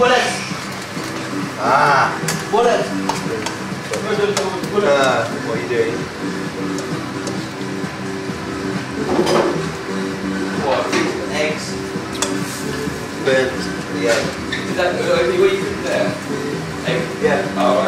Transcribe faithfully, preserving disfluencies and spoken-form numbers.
Bullets! Ah! Bullets! Uh, what are you doing? What? Eggs? Burnt the egg. Is that what you put there? Egg? Yeah. Oh,